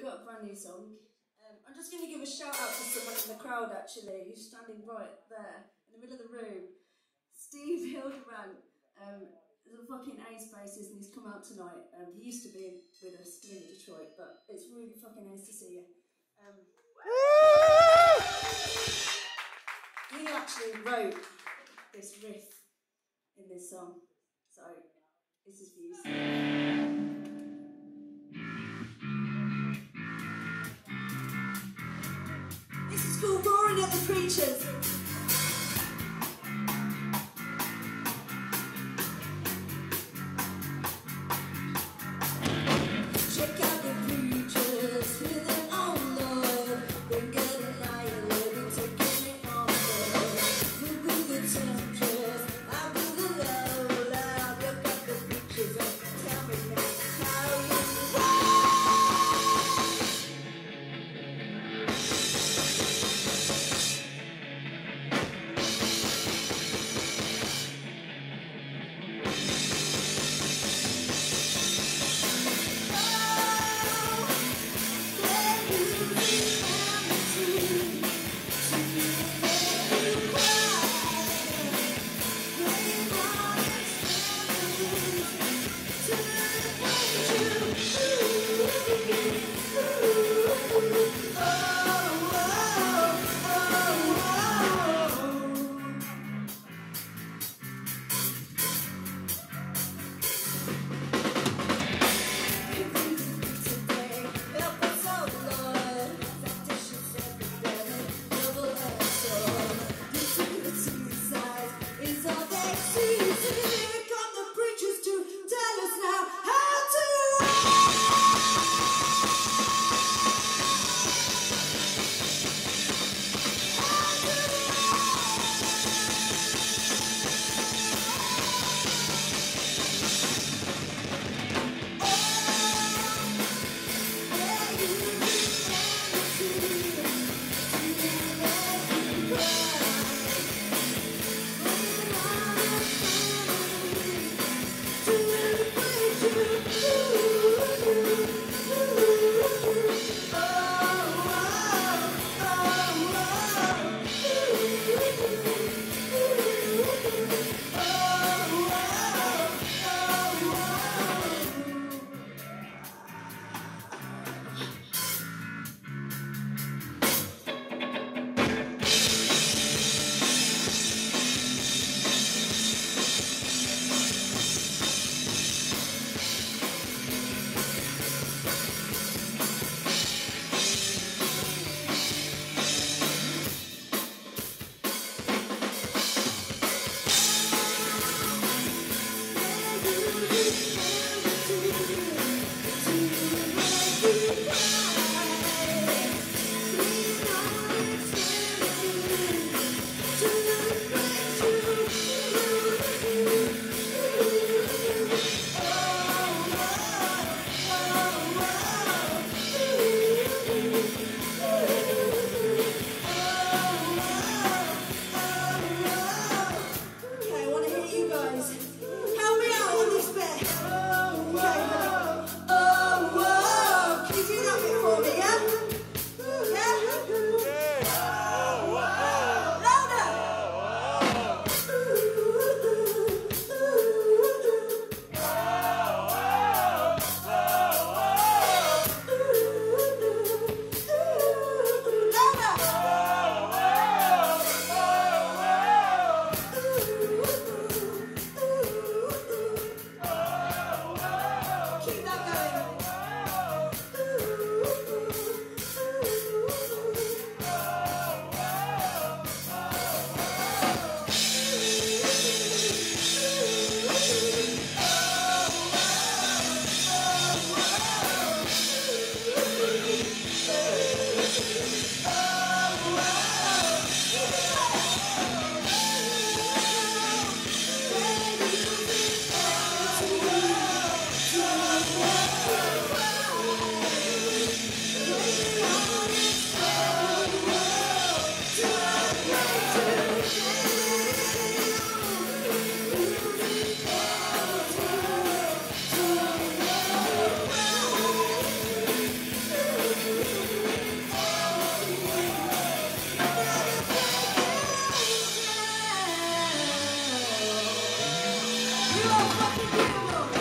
got a brand new song. I'm just going to give a shout out to someone in the crowd actually, who's standing right there in the middle of the room. Steve Hildebrand is a fucking ace bassist and he's come out tonight. He used to be with us in Detroit, but it's really fucking nice to see you. He actually wrote this riff in this song, so this is for you. This is called Roaring at the Preachers. Check out the preachers with their own Lord. We're getting higher, we're taking it on board. We be the temperatures, I'll be the low. Loud, look at the preachers and tell me now how you roll. Thank you.